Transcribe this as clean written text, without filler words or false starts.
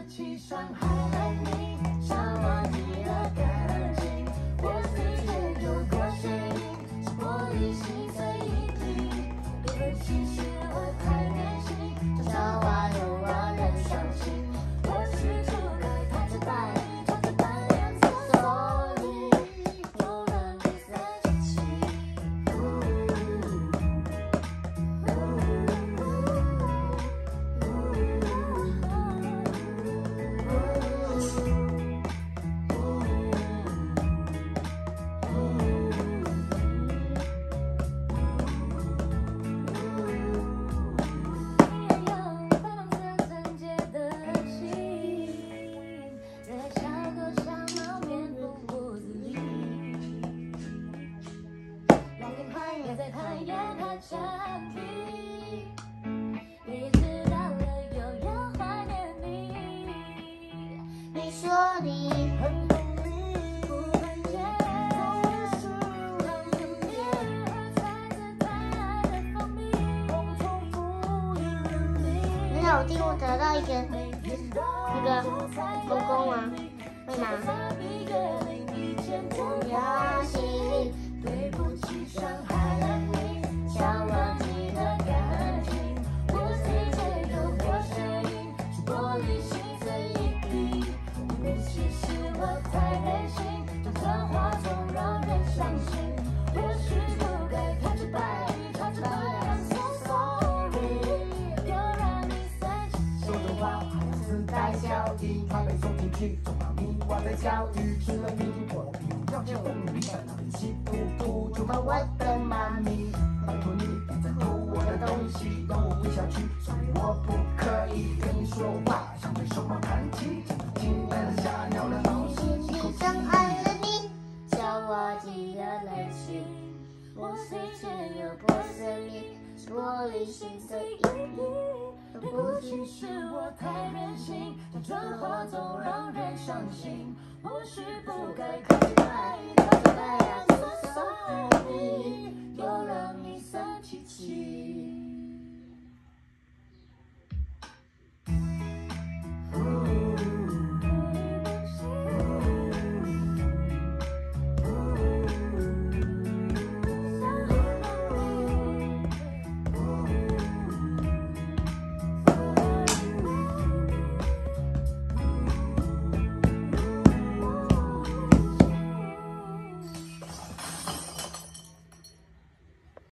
起伤害了你，想忘记了感情，我随便有多谁是玻璃心碎一地，对不起是我太任性，这笑话又让人伤心，或许不该太直白，唱着扮演sorry，又让你生气。再看一眼他产品，也知道了又要怀念你。 你说你很用力，不肯接，总是让身边而踩着他的蜂蜜，重复一遍你。 很好听，我找到一个那个公公啊，会吗？ 对不起，伤害了你，想忘记了感情，我随便有过声音，是玻璃心碎一地，对不起是我太任性，讲真话总让人伤心，或许不该太直白，太直白 I'm so sorry， 又让你生气。 说的话好似带笑意，怕被送进去，总让你我在教育，吃了你的破皮，要见我明白那里稀突突，就怕我的妈咪，拜托你别再偷我的东西，让我跪下去，所以我不可以跟你说话，像对手猫弹琴，听了吓尿了东西。 你伤害了你， 想忘记的泪情，我随便有过生命，玻璃心碎一地，对不起是我太任性，讲真话总让人伤心，或许不该太直白，太直白 I'm so sorry，又让